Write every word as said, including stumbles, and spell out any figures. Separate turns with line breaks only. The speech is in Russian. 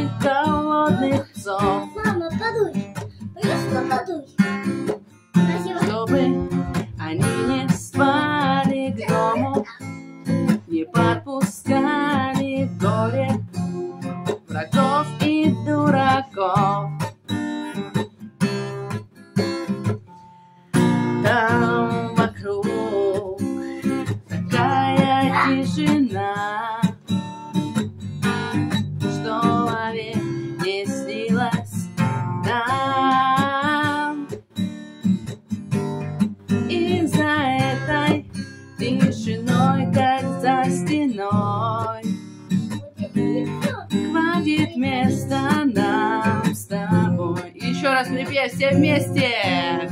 голодных псов.
Мама, подуй. Просто подуй.
Чтобы они не спали к дому, не подпускали в горе врагов и дураков. Там вокруг такая тишина, что вовек не снилась нам. И за этой тишиной, как за стеной, хватит места нам с тобой. Еще раз припев все вместе.